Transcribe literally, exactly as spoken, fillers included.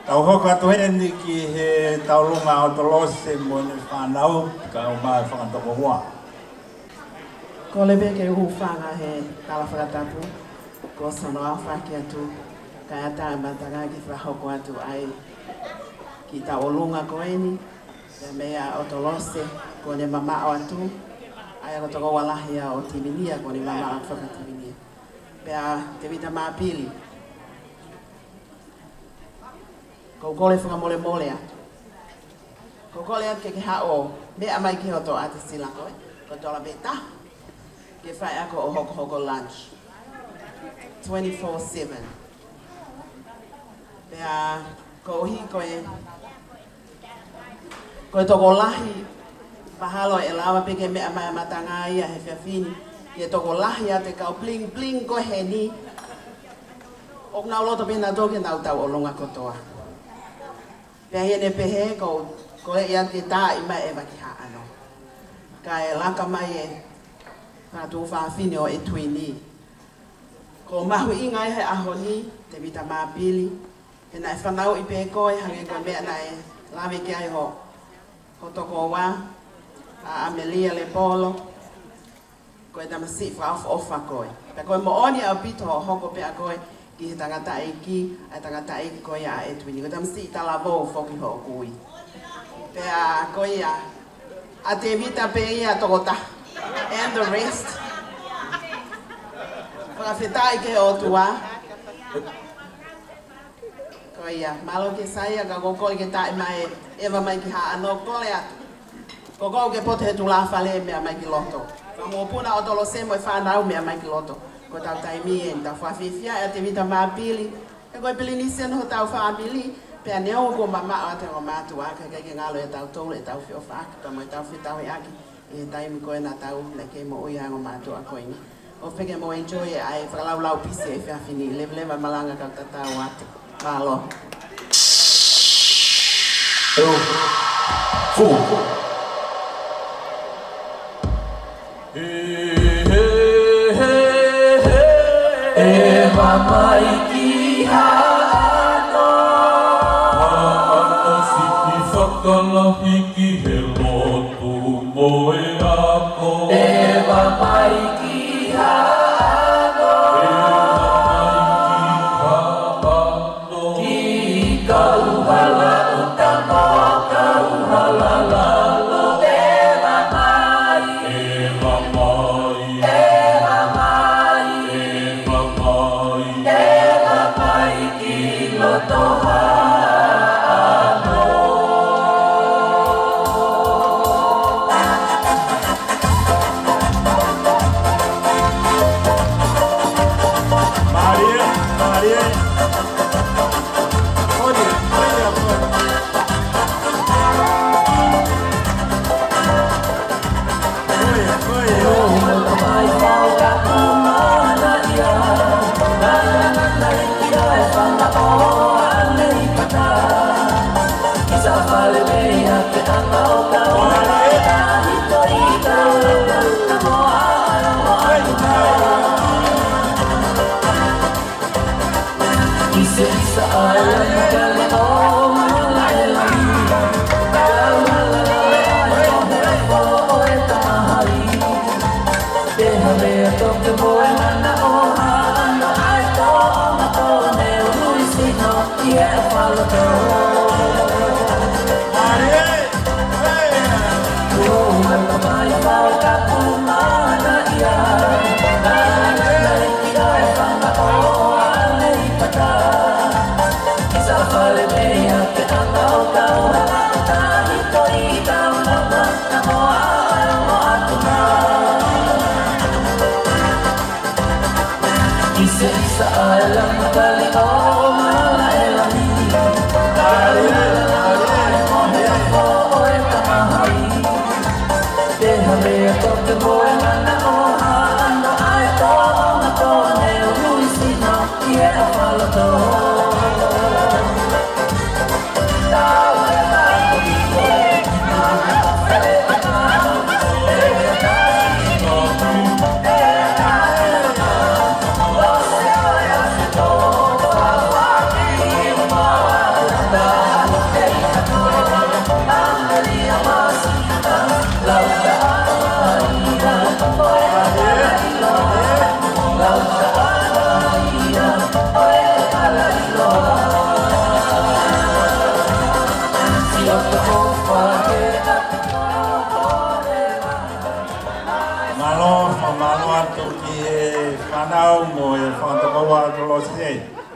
Tau hoka to endi ki he tau lunga Otolose mo ni Fanau ka o mai Fangatokoua. Ko le be ke hu fanga he tala Fangatapu ko sono a faki atu ka ata matanga ki fra hoko atu ai ki tau lunga ko eni le mea Otolose ko ne mama o atu ai ko toko walahi o timinia ko ne mama o Fangativinia. Pea Tevita Mapilivai. Ko kole whanga mole mole atu. Ko kole atu ke ke hao, mea mai ki hoto ate sila koe, ko tola beta, ke whai ako o hoko hoko lunch. twenty-four seven. Pea ko hi koe, koe toko lahi, pahalo e lawa peke mea mai matanga ia he whiawhini, ke toko lahi ate kau bling bling koe he ni, ok nau loto pina toke nau tau o longa kotoa. Pea hene pehe ko ko e ia te tā i mai e waki haa ano. Ka e laka mai e whātu whāwhine o e tuini. Ko mahu inga e he aho ni, Tevita Mapilivai. Pena e whanau i pehe koe, hange koe mea na e lawe ki ai ho Fangatokoua, a Amelia le polo. Ko e tamasi whaof ofa koe. Pea koe mo oni au pito ho hoko pea koe, ki he tangata eiki, ai tangata eiki koe a e tuini. Ko tamasi i tala vau whoki ho o kui. Pea koe ia, a Tevita pe ia tokota, and the rest. Whakawhetai ke o tua. Koe ia, malo ke saia ka koko ke tae mai, ewa mai ki haa anō kole atu. Koko ke pote he tula whale mea mai ki loto. Whamopuna Otolose mo e Fanau mea mai ki loto. Ko tau taimi e tau whawhiwhia e Tevita Mapilivai. E koe pili nisen ho tau whaamili. Pea neo ko mama o te o mātua ka kei ke ngalo e tau tolu e tau whiofa aki. Ka mo e tau whitau e aki. E taimi koe na tau le kei mo ui hango mātua koe ni. O peke mo enjoy e ai whakalau lau pisi e whiawhini. Lewa lewa malanga kau tatau atu. Malo. Eo. Fu. Mai ki hano Hana siki whakalahi ki he lotu mo e ako Ewa mai ki hano Ewa mai ki hano Ki kauhala uta mo kauhala lalo Ewa mai Ewa mai Ewa mai Ewa mai Ewa mai ki loto hano Maria, Maria. Olha, olha, Malo, Malo atu ki e Fanau mo e Fangatokoua Otolose.